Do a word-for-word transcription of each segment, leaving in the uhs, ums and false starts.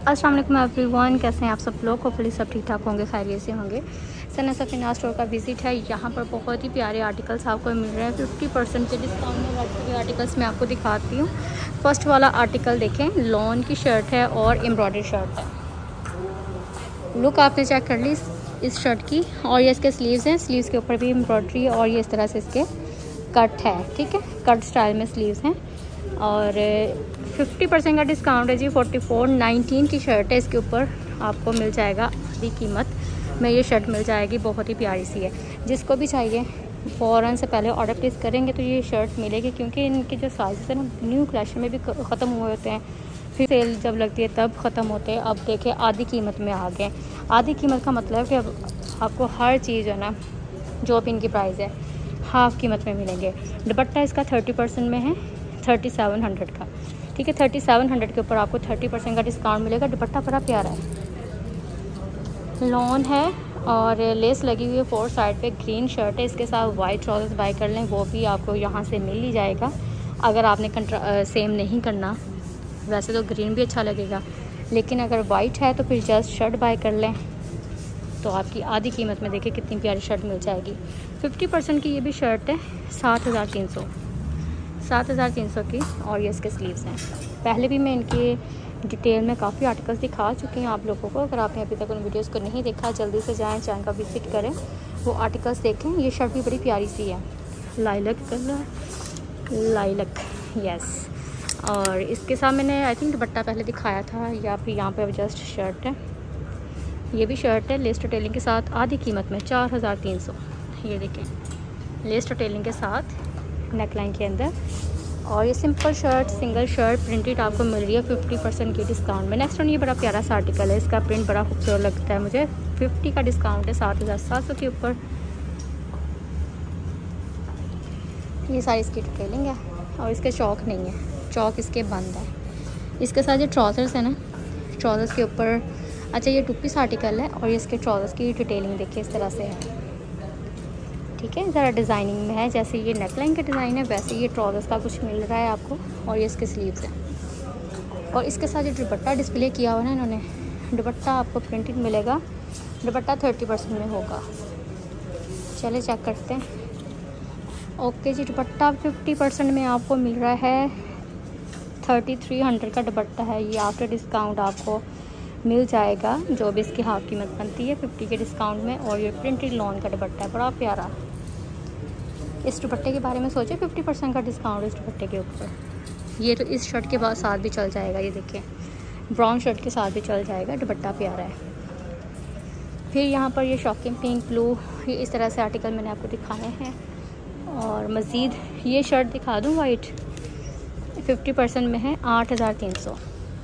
अस्सलाम वालेकुम एवरीवन, कैसे हैं आप सब लोग। होपफुली सब ठीक ठाक होंगे, खैरियत से होंगे। सना सफीना स्टोर का विज़िट है। यहाँ पर बहुत ही प्यारे आर्टिकल्स आपको मिल रहे हैं फिफ्टी परसेंट के डिस्काउंट में। व्हाट्सएप के आर्टिकल्स मैं आपको दिखाती हूँ। फर्स्ट वाला आर्टिकल देखें, लॉन की शर्ट है और एम्ब्रॉयडरी शर्ट है। लुक आपने चेक कर ली इस, इस शर्ट की। और ये इसके स्लीव्स हैं, स्लीव्स के ऊपर भी एम्ब्रॉयडरी और ये इस तरह से इसके कट है, ठीक है, कट स्टाइल में स्लीव्स हैं। और फिफ्टी परसेंट का डिस्काउंट है जी। फोर्टी फोर नाइनटीन की शर्ट है, इसके ऊपर आपको मिल जाएगा आधी कीमत में ये शर्ट मिल जाएगी। बहुत ही प्यारी सी है, जिसको भी चाहिए फ़ौरन से पहले ऑर्डर प्लेस करेंगे तो ये शर्ट मिलेगी, क्योंकि इनके जो साइज़ है ना न्यू कलेक्शन में भी ख़त्म हुए होते हैं, फिर सेल जब लगती है तब ख़त्म होते हैं। अब देखिए आधी कीमत में आ गए। आधी कीमत का मतलब कि अब आपको हर चीज़ है ना जो भी इनकी प्राइस है हाफ़ कीमत में मिलेंगे। दुपट्टा इसका थर्टी परसेंट में है, थर्टी सेवन हंड्रेड का, ठीक है। थर्टी सेवन हंड्रेड के ऊपर आपको थर्टी परसेंट का डिस्काउंट मिलेगा। दुपट्टा बड़ा प्यारा है, लॉन है और लेस लगी हुई है फोर साइड पे। ग्रीन शर्ट है, इसके साथ वाइट ट्राउजर्स बाय कर लें, वो भी आपको यहाँ से मिल ही जाएगा। अगर आपने कंट्रा सेम नहीं करना, वैसे तो ग्रीन भी अच्छा लगेगा, लेकिन अगर वाइट है तो फिर जस्ट शर्ट बाय कर लें तो आपकी आधी कीमत में देखिए कितनी प्यारी शर्ट मिल जाएगी। फिफ्टी परसेंट की ये भी शर्ट है, सात हज़ार तीन सौ सात हज़ार तीन सौ की। और ये इसके स्लीव्स हैं। पहले भी मैं इनकी डिटेल में काफ़ी आर्टिकल्स दिखा चुकी हैं आप लोगों को। अगर आपने अभी तक उन वीडियोस को नहीं देखा, जल्दी से जाएं, चैनल का विजिट करें, वो आर्टिकल्स देखें। ये शर्ट भी बड़ी प्यारी सी है, लाइलक कलर, लाइलक, यस। और इसके साथ मैंने आई थिंक दुपट्टा पहले दिखाया था, या फिर यहाँ पर जस्ट शर्ट है। ये भी शर्ट है लेस टेलिंग के साथ, आधी कीमत में चार हज़ार तीन सौ। ये देखें लेस टेलिंग के साथ नेकलाइन के अंदर। और ये simple shirt, single shirt printed आपको मिल रही है फिफ्टी परसेंट की डिस्काउंट में। नेक्स्ट वन, ये बड़ा प्यारा सा आर्टिकल है, इसका प्रिंट बड़ा खूबसूरत लगता है मुझे। फिफ्टी का डिस्काउंट है, सात हज़ार सात सौ के ऊपर। ये सारी इसकी डिटेलिंग है और इसके चौक नहीं है, चौक इसके बंद है। इसके साथ ये ट्राउज़र्स है ना, ट्राउज़र्स के ऊपर, अच्छा ये टू पीस आर्टिकल है और ये इसके ट्राउज़र्स की डिटेलिंग देखिए इस तरह से है, ठीक है। ज़रा डिज़ाइनिंग में है, जैसे ये नेकलाइन का डिज़ाइन है वैसे ये ट्राउज़र्स का कुछ मिल रहा है आपको। और ये इसके स्लीव्स हैं। और इसके साथ जो दुपट्टा डिस्प्ले किया हुआ है ना इन्होंने, दुपट्टा आपको प्रिंटेड मिलेगा। दुपट्टा थर्टी परसेंट में होगा, चले चेक करते हैं। ओके जी, दुपट्टा फिफ्टी परसेंट में आपको मिल रहा है। थर्टी थ्री हंड्रेड का दुपट्टा है ये, आफ्टर डिस्काउंट आपको मिल जाएगा, जो भी इसकी हाफ कीमत बनती है फिफ्टी के डिस्काउंट में। और ये प्रिंटेड लॉन का दुपट्टा है, बड़ा प्यारा। इस दुपट्टे के बारे में सोचे, फिफ्टी परसेंट का डिस्काउंट इस दुपट्टे के ऊपर। ये तो इस शर्ट के बाद साथ भी चल जाएगा, ये देखिए ब्राउन शर्ट के साथ भी चल जाएगा, दुपट्टा प्यारा है। फिर यहाँ पर ये शॉकिंग पिंक, ब्लू, ये इस तरह से आर्टिकल मैंने आपको दिखाए हैं। और मज़ीद ये शर्ट दिखा दूँ वाइट, फिफ्टी परसेंट में है, आठ हज़ार तीन सौ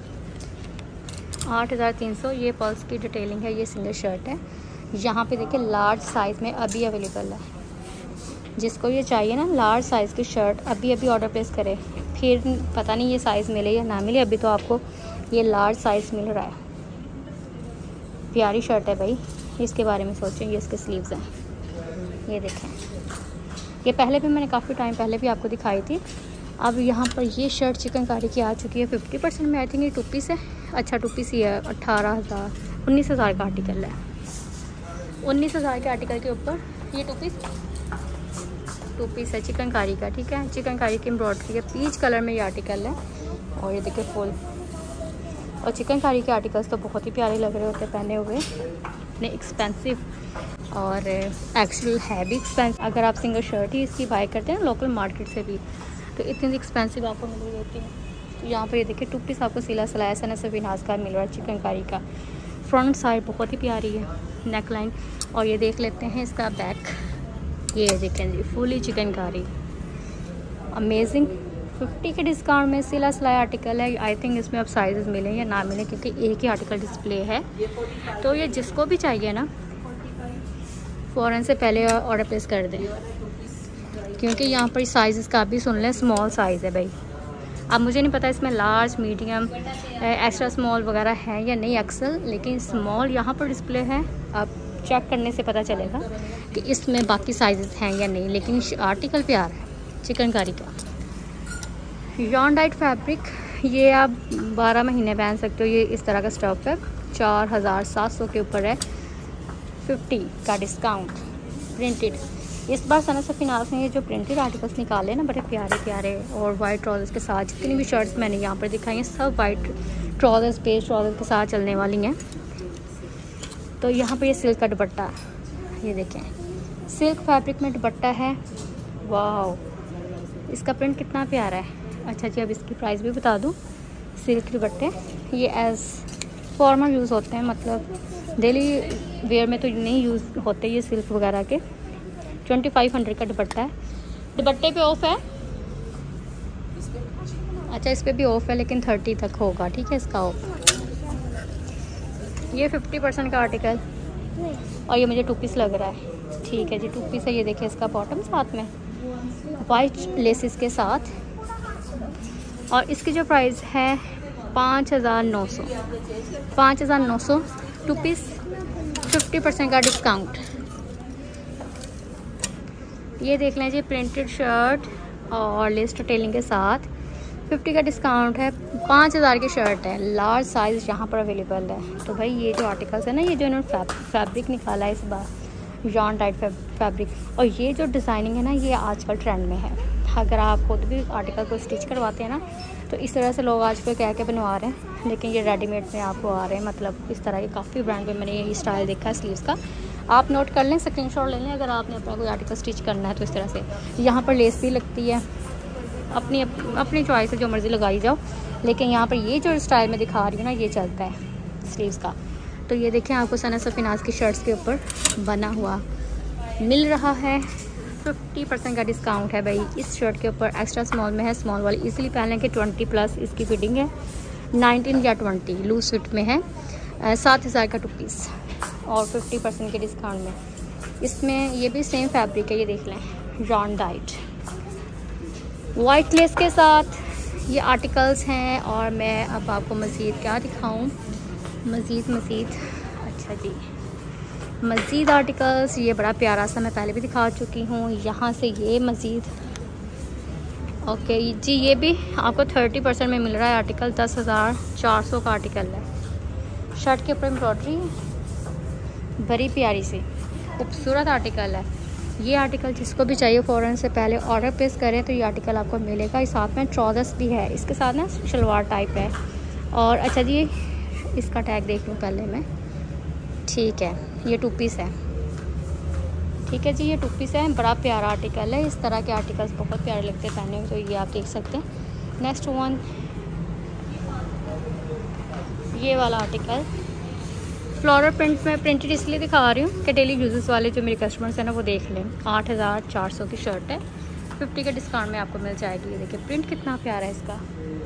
आठ हज़ार तीन सौ। ये पल्स की डिटेलिंग है, ये सिंगल शर्ट है। यहाँ पे देखिए लार्ज साइज़ में अभी अवेलेबल है, जिसको ये चाहिए ना लार्ज साइज़ की शर्ट अभी अभी ऑर्डर प्लेस करे, फिर पता नहीं ये साइज़ मिले या ना मिले। अभी तो आपको ये लार्ज साइज़ मिल रहा है। प्यारी शर्ट है भाई, इसके बारे में सोचें। ये इसके स्लीव्स हैं, ये देखें। ये पहले भी मैंने काफ़ी टाइम पहले भी आपको दिखाई थी। अब यहाँ पर ये शर्ट चिकनकारी की आ चुकी है फिफ्टी परसेंट में। आई थिंक ये टू पीस है, अच्छा टू पीस ही है। अट्ठारह हज़ार उन्नीस हज़ार का आर्टिकल है, उन्नीस हज़ार के आर्टिकल के ऊपर ये टू पीस टू पीस है चिकनकारी का, ठीक है। चिकनकारी की एम्ब्रॉयडरी है, पीच कलर में ये आर्टिकल है। और ये देखिए फुल। और चिकनकारी के आर्टिकल्स तो बहुत ही प्यारे लग रहे होते हैं पहने हुए, इतने एक्सपेंसिव, और एक्चुअल है भी एक्सपेंसिव। अगर आप सिंगल शर्ट ही इसकी बाय करते हैं लोकल मार्केट से भी, तो इतनी एक्सपेंसिव आपको मिल रही होती है। तो यहाँ पर ये देखिए टू पीस आपको सिला सिलाया सना से विनाज का मिल रहा है चिकनकारी का। फ्रंट साइड बहुत ही प्यारी है, नेक लाइन। और ये देख लेते हैं इसका बैक, ये देखें जी फुली चिकनकारी, अमेजिंग। फिफ्टी के डिस्काउंट में सिला सिलाया आर्टिकल है। आई थिंक इसमें अब साइजेस मिलें या ना मिलें, क्योंकि एक ही आर्टिकल डिस्प्ले है। तो ये जिसको भी चाहिए ना फ़ौरन से पहले ऑर्डर प्लेस कर दें, क्योंकि यहाँ पर साइज़ का भी सुन लें, स्मॉल साइज़ है भाई। अब मुझे नहीं पता इसमें लार्ज, मीडियम, एक्स्ट्रा स्मॉल वगैरह है या नहीं एक्सल, लेकिन स्मॉल यहाँ पर डिस्प्ले है। अब चेक करने से पता चलेगा कि इसमें बाकी साइजेस हैं या नहीं, लेकिन आर्टिकल प्यारा है चिकनकारी का। यॉन डाइट फैब्रिक, ये आप बारह महीने पहन सकते हो। ये इस तरह का स्टॉक है, चार हज़ार सात सौ के ऊपर है, फिफ्टी का डिस्काउंट प्रिंटेड। इस बार सना सफीनाज ने ये जो प्रिंटेड आर्टिकल्स निकाले ना, बड़े प्यारे प्यारे और वाइट ट्राउजर्स के साथ। जितनी भी शर्ट्स मैंने यहाँ पर दिखाई हैं सब वाइट ट्राउजर्स, बेस ट्राउजर्स के साथ चलने वाली हैं। तो यहाँ पर ये सिल्क का दुपट्टा, ये देखें सिल्क फैब्रिक में दुपट्टा है। वाह, इसका प्रिंट कितना प्यारा है। अच्छा जी, अब इसकी प्राइस भी बता दूँ। सिल्क दुपट्टे ये एज़ फॉर्मल यूज़ होते हैं, मतलब डेली वेयर में तो नहीं यूज़ होते ये सिल्क वगैरह के। ट्वेंटी फाइव हंड्रेड का दुपट्टा है। दुपट्टे पे ऑफ है, अच्छा इस पर भी ऑफ है लेकिन थर्टी तक होगा, ठीक है इसका ऑफ। ये फिफ्टी परसेंट का आर्टिकल और ये मुझे टू पीस लग रहा है, ठीक है जी टू पीस है। ये देखिए इसका बॉटम साथ में वाइट लेसिस के साथ, और इसकी जो प्राइस है पाँच हज़ार नौ सौ पाँच हज़ार नौ सौ टू पीस, फिफ्टी परसेंट का डिस्काउंट। ये देख लें जी, प्रिंटेड शर्ट और लेस डिटेलिंग के साथ फिफ्टी का डिस्काउंट है। पाँच हज़ार की शर्ट है, लार्ज साइज़ यहाँ पर अवेलेबल है। तो भाई ये जो आर्टिकल्स है ना, ये जो इन्होंने फैब, फैब्रिक निकाला है इस बार, जॉन टाइट फैब्रिक, और ये जो डिज़ाइनिंग है ना, ये आजकल ट्रेंड में है। अगर आप खुद भी आर्टिकल को स्टिच करवाते हैं ना, तो इस तरह से लोग आजकल कह के बनवा रहे हैं, लेकिन ये रेडीमेड में आपको आ रहे हैं। मतलब इस तरह के काफ़ी ब्रांड में मैंने ये स्टाइल देखा है स्लीव्स का। आप नोट कर लें, स्क्रीनशॉट ले लें अगर आपने अपना कोई आर्टिकल स्टिच करना है तो। इस तरह से यहाँ पर लेस भी लगती है, अपनी अपनी चॉइस है, जो मर्ज़ी लगाई जाओ। लेकिन यहाँ पर ये जो स्टाइल में दिखा रही हूँ ना, ये चलता है स्लीव्स का। तो ये देखें, आपको सना सफीनाज की शर्ट्स के ऊपर बना हुआ मिल रहा है। फिफ्टी परसेंट का डिस्काउंट है भाई इस शर्ट के ऊपर। एक्स्ट्रा स्मॉल में है, स्मॉल वाली इजीली पहन लें कि ट्वेंटी प्लस इसकी फिटिंग है, नाइनटीन या ट्वेंटी लूज फिट में है। सात हज़ार का टू पीस और फिफ्टी परसेंट के डिस्काउंट में। इसमें ये भी सेम फैब्रिक है, ये देख लें जॉन डाइट वाइट लेस के साथ ये आर्टिकल्स हैं। और मैं अब आपको मज़ीद क्या दिखाऊं, मज़ीद मज़ीद अच्छा जी मज़ीद आर्टिकल्स। ये बड़ा प्यारा सा मैं पहले भी दिखा चुकी हूँ। यहाँ से ये मज़ीद ओके जी, ये भी आपको थर्टी परसेंट में मिल रहा है आर्टिकल। दस हज़ार चार सौ का आर्टिकल है। शर्ट के ऊपर एम्ब्रॉयडरी बड़ी प्यारी सी खूबसूरत आर्टिकल है। ये आर्टिकल जिसको भी चाहिए फ़ौरन से पहले ऑर्डर प्लेस करें तो ये आर्टिकल आपको मिलेगा। इस साथ में ट्राउजर्स भी है, इसके साथ ना शलवार टाइप है। और अच्छा जी, इसका टैग देख लूँ पहले मैं, ठीक है ये टू पीस है, ठीक है जी ये टू पीस है। बड़ा प्यारा आर्टिकल है। इस तरह के आर्टिकल्स बहुत प्यारे लगते हैं पहनने में, तो ये आप देख सकते हैं। नेक्स्ट वन, ये वाला आर्टिकल फ्लोरल प्रिंट में प्रिंटेड इसलिए दिखा रही हूँ कि डेली यूजेस वाले जो मेरे कस्टमर्स हैं ना वो देख लें। आठ हज़ार चार सौ की शर्ट है, फिफ्टी के डिस्काउंट में आपको मिल जाएगी। ये देखिए प्रिंट कितना प्यारा है इसका।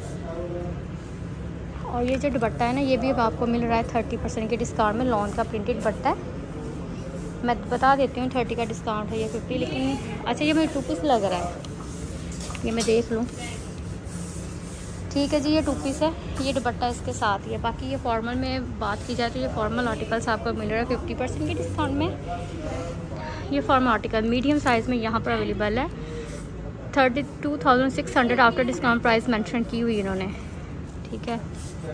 और ये जो दुपट्टा है ना, ये भी अब आपको मिल रहा है थर्टी परसेंट के डिस्काउंट में। लॉन का प्रिंटेड दुपट्टा है, मैं बता देती हूँ थर्टी का डिस्काउंट है, ये फिफ्टी। लेकिन अच्छा ये मुझे टू पीस लग रहा है, ये मैं देख लूँ, ठीक है जी ये टू पीस है। ये दुपट्टा इसके साथ ही है। बाकी ये फॉर्मल में बात की जाए तो ये फॉर्मल आर्टिकल्स आपको मिल रहा है फिफ्टी परसेंट के डिस्काउंट में। ये फॉर्मल आर्टिकल मीडियम साइज़ में यहाँ पर अवेलेबल है। Thirty two thousand six hundred after discount price mention की हुई इन्होंने, ठीक है।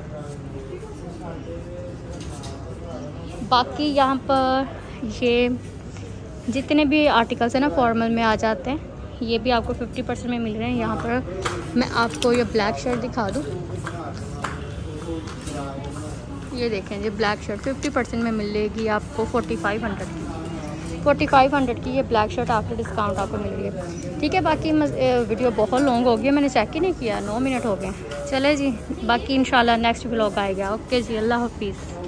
बाकी यहाँ पर ये जितने भी आर्टिकल्स हैं ना फॉर्मल में आ जाते हैं, ये भी आपको फिफ्टी परसेंट में मिल रहे हैं। यहाँ पर मैं आपको ये ब्लैक शर्ट दिखा दूँ, ये देखें ये ब्लैक शर्ट फिफ्टी परसेंट में मिलेगी आपको फोर्टी फाइव हंड्रेड की फोर्टी फाइव हंड्रेड की ये ब्लैक शर्ट आफ्टर डिस्काउंट आपको मिल रही है, ठीक है। बाकी वीडियो बहुत लॉन्ग हो गया, मैंने चेक ही नहीं किया, नौ मिनट हो गए। चले जी, बाकी इंशाल्लाह नेक्स्ट व्लॉग आएगा। ओके जी, अल्लाह हाफिज़।